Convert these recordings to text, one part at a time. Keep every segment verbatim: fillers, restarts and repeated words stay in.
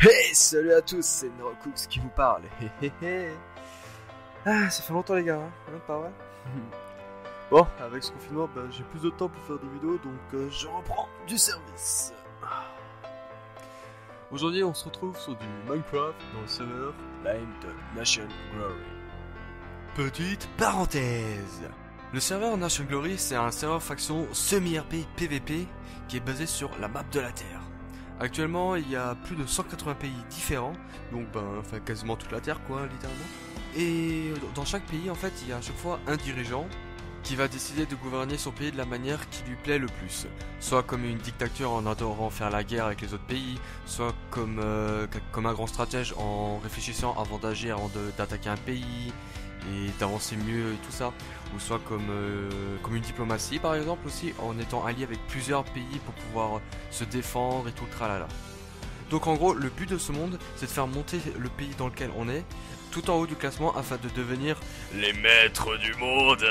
Hey, salut à tous, c'est Neurocooks qui vous parle. Hé hé hé. Ah, ça fait longtemps les gars, hein, hein, pas vrai? Bon, avec ce confinement, bah, j'ai plus de temps pour faire des vidéos, donc euh, je reprends du service. Aujourd'hui, on se retrouve sur du Minecraft dans le serveur Lime de Nation Glory. Petite parenthèse. Le serveur Nation Glory, c'est un serveur faction semi-R P P V P qui est basé sur la map de la Terre. Actuellement, il y a plus de cent quatre-vingts pays différents, donc ben, enfin quasiment toute la Terre quoi, littéralement. Et dans chaque pays, en fait, il y a à chaque fois un dirigeant qui va décider de gouverner son pays de la manière qui lui plaît le plus. Soit comme une dictature en adorant faire la guerre avec les autres pays, soit comme, euh, comme un grand stratège en réfléchissant avant d'agir, avant d'attaquer un pays et d'avancer mieux et tout ça, ou soit comme, euh, comme une diplomatie par exemple aussi, en étant allié avec plusieurs pays pour pouvoir se défendre et tout le tralala. Donc en gros, le but de ce monde, c'est de faire monter le pays dans lequel on est, tout en haut du classement afin de devenir les maîtres du monde.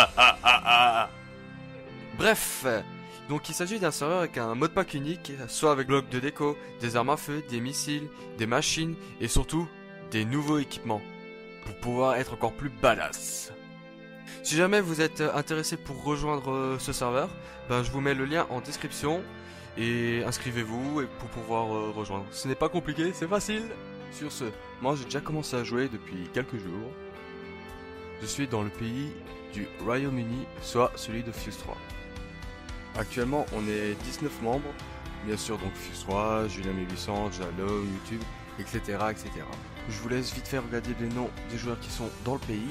Bref, donc il s'agit d'un serveur avec un mode pack unique, soit avec blocs de déco, des armes à feu, des missiles, des machines et surtout des nouveaux équipements pour pouvoir être encore plus badass. Si jamais vous êtes intéressé pour rejoindre ce serveur, ben je vous mets le lien en description et inscrivez-vous pour pouvoir euh, rejoindre. Ce n'est pas compliqué, c'est facile. Sur ce, moi j'ai déjà commencé à jouer depuis quelques jours. Je suis dans le pays du Royaume-Uni, soit celui de Fuse trois. Actuellement on est dix-neuf membres, bien sûr donc Fuse trois, Julien mille huit cents, Jalo, YouTube, et cetera et cetera. Je vous laisse vite fait regarder les noms des joueurs qui sont dans le pays.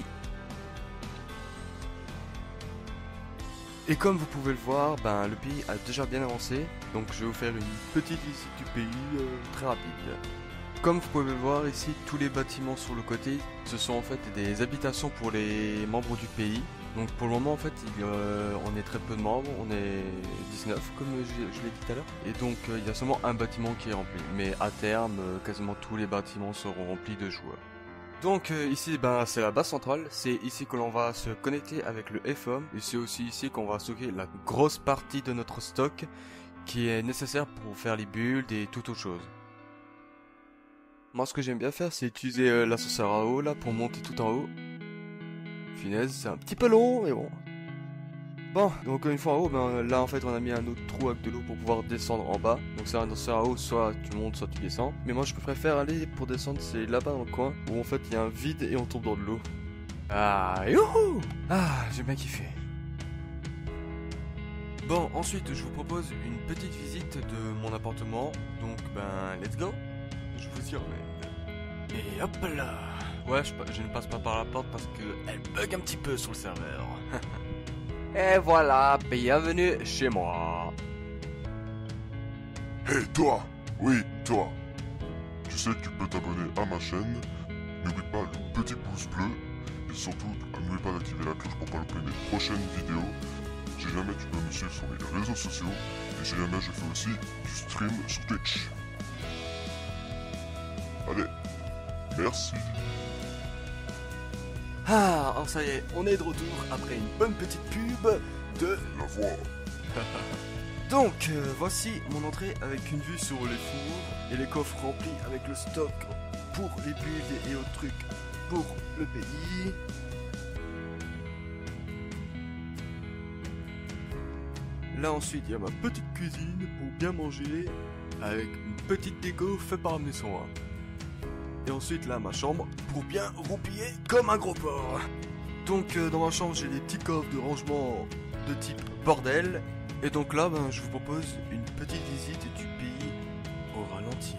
Et comme vous pouvez le voir, ben, le pays a déjà bien avancé, donc je vais vous faire une petite visite du pays euh, très rapide. Comme vous pouvez le voir ici, tous les bâtiments sur le côté, ce sont en fait des habitations pour les membres du pays. Donc pour le moment en fait, il, euh, on est très peu de membres, on est dix-neuf comme je, je l'ai dit tout à l'heure. Et donc euh, il y a seulement un bâtiment qui est rempli, mais à terme, euh, quasiment tous les bâtiments seront remplis de joueurs. Donc euh, ici ben, c'est la base centrale, c'est ici que l'on va se connecter avec le F O M et c'est aussi ici qu'on va stocker la grosse partie de notre stock qui est nécessaire pour faire les builds et toute autre chose. Moi ce que j'aime bien faire c'est utiliser euh, l'ascenseur à eau là pour monter tout en haut. Finesse, c'est un petit peu long mais bon. Bon, donc une fois en haut, ben, là en fait on a mis un autre trou avec de l'eau pour pouvoir descendre en bas. Donc c'est un ascenseur à eau, soit tu montes, soit tu descends. Mais moi je préfère aller pour descendre, c'est là-bas dans le coin, où en fait il y a un vide et on tombe dans de l'eau. Ah, youhou! Ah, j'ai bien kiffé. Bon, ensuite je vous propose une petite visite de mon appartement. Donc ben, let's go! Je vous y remène. Et hop là! Ouais, je, je ne passe pas par la porte parce qu'elle bug un petit peu sur le serveur. Et voilà, bienvenue chez moi. Hey toi! Oui, toi! Tu sais que tu peux t'abonner à ma chaîne. N'oublie pas le petit pouce bleu. Et surtout, n'oublie pas d'activer la cloche pour pas louper mes prochaines vidéos. Si jamais tu peux me suivre sur mes réseaux sociaux. Et si jamais je fais aussi du stream sur Twitch. Allez, merci! Ah, alors ça y est, on est de retour après une bonne petite pub de La voix! Donc, euh, voici mon entrée avec une vue sur les fours et les coffres remplis avec le stock pour les builds et autres trucs pour le pays. Là ensuite, il y a ma petite cuisine pour bien manger avec une petite déco faite par mes soins. Et ensuite là ma chambre pour bien roupiller comme un gros porc. Donc euh, dans ma chambre j'ai des petits coffres de rangement de type bordel. Et donc là ben, je vous propose une petite visite du pays au ralenti.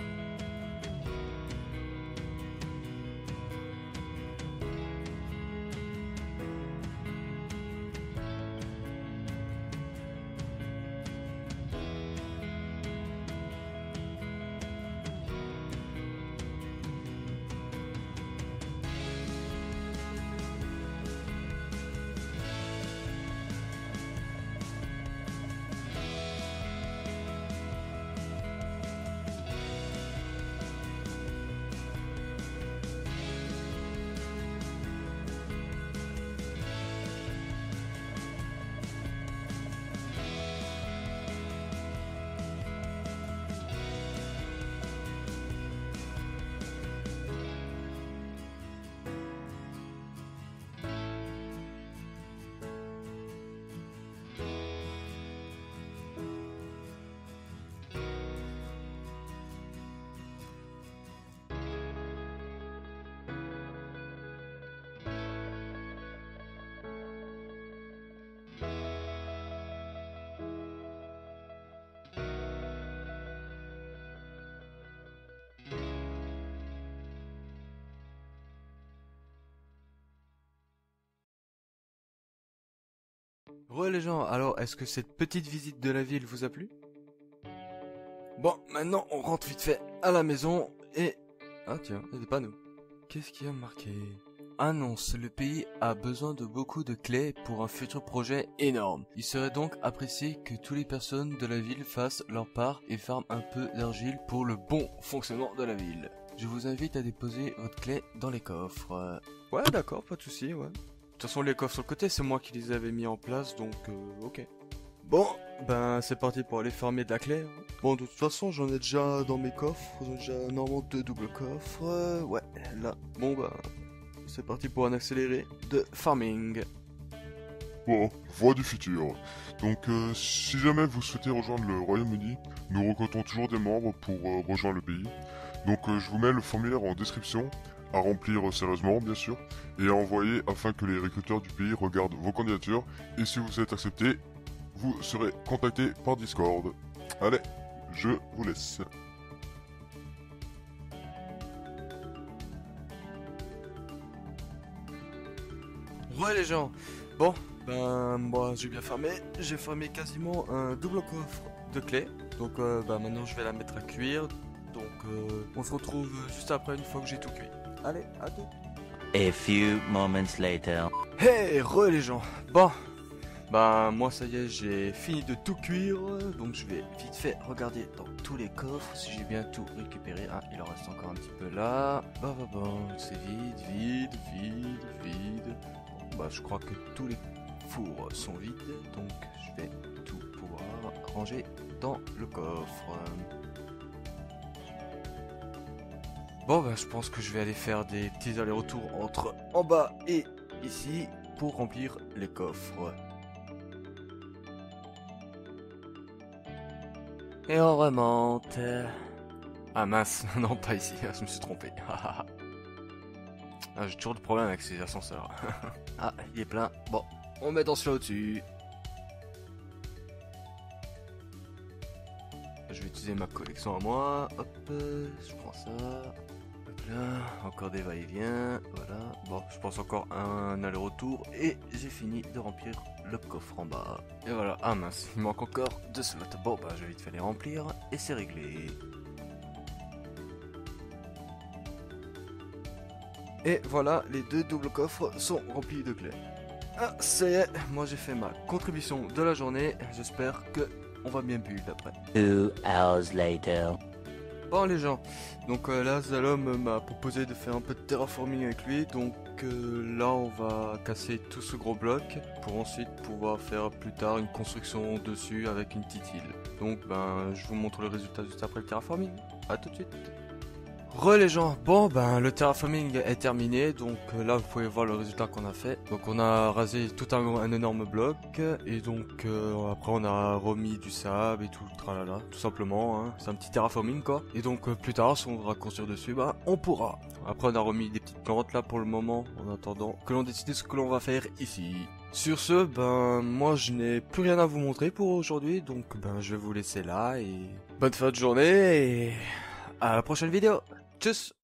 Re les gens, alors est-ce que cette petite visite de la ville vous a plu? Bon, maintenant on rentre vite fait à la maison et... Ah tiens, il y a des panneaux. Qu'est-ce qu'il y a marqué? Annonce, le pays a besoin de beaucoup de clés pour un futur projet énorme. Il serait donc apprécié que toutes les personnes de la ville fassent leur part et farment un peu d'argile pour le bon fonctionnement de la ville. Je vous invite à déposer votre clé dans les coffres. Ouais, d'accord, pas de souci, ouais. De toute façon, les coffres sur le côté, c'est moi qui les avais mis en place, donc euh, ok. Bon, ben c'est parti pour aller farmer de la clé. Hein. Bon, de toute façon, j'en ai déjà dans mes coffres. J'en ai déjà normalement deux doubles coffres. Euh, ouais, là. Bon, ben, c'est parti pour un accéléré de farming. Bon, voix du futur. Donc, euh, si jamais vous souhaitez rejoindre le Royaume-Uni, nous recrutons toujours des membres pour euh, rejoindre le pays. Donc, euh, je vous mets le formulaire en description, à remplir euh, sérieusement, bien sûr, et à envoyer afin que les recruteurs du pays regardent vos candidatures. Et si vous êtes accepté, vous serez contacté par Discord. Allez, je vous laisse. Ouais les gens, bon, ben moi j'ai bien farmé, j'ai farmé quasiment un double coffre de clés. Donc euh, ben maintenant je vais la mettre à cuire. Donc euh, on se retrouve juste après une fois que j'ai tout cuit. Allez, à tout. A few moments later. Hey, re les gens, bon. Bah moi ça y est, j'ai fini de tout cuire, donc je vais vite fait regarder dans tous les coffres si j'ai bien tout récupéré. Ah, il en reste encore un petit peu là. Bah bah bah, c'est vide, vide, vide, vide. Bon, bah je crois que tous les fours sont vides, donc je vais tout pouvoir ranger dans le coffre. Bon bah je pense que je vais aller faire des petits allers-retours entre en bas et ici pour remplir les coffres. Et on remonte. Ah mince, non pas ici, je me suis trompé. Ah, j'ai toujours de problème avec ces ascenseurs. Ah, il est plein. Bon, on met dans celui au-dessus. Je vais utiliser ma collection à moi. Hop, je prends ça. Hop là, encore des va-et-vient. Voilà. Bon, je pense encore un aller-retour. Et j'ai fini de remplir le coffre en bas. Et voilà. Ah mince, il manque encore deux slots. Bon, bah je vais vite faire les remplir. Et c'est réglé. Et voilà, les deux doubles coffres sont remplis de clés. Ah, ça y est, moi j'ai fait ma contribution de la journée. J'espère que on va bien build après. Two hours later. Bon les gens, donc euh, là Zalom m'a proposé de faire un peu de terraforming avec lui, donc euh, là on va casser tout ce gros bloc pour ensuite pouvoir faire plus tard une construction dessus avec une petite île. Donc ben je vous montre le résultat juste après le terraforming. A tout de suite. Re les gens, bon ben le terraforming est terminé, donc euh, là vous pouvez voir le résultat qu'on a fait. Donc on a rasé tout un, un énorme bloc et donc euh, après on a remis du sable et tout le tralala, tout simplement, hein. C'est un petit terraforming quoi. Et donc euh, plus tard si on voudra construire dessus, bah on pourra. Après on a remis des petites plantes là pour le moment, en attendant que l'on décide ce que l'on va faire ici. Sur ce, ben moi je n'ai plus rien à vous montrer pour aujourd'hui, donc ben je vais vous laisser là et bonne fin de journée et à la prochaine vidéo. Tchuss.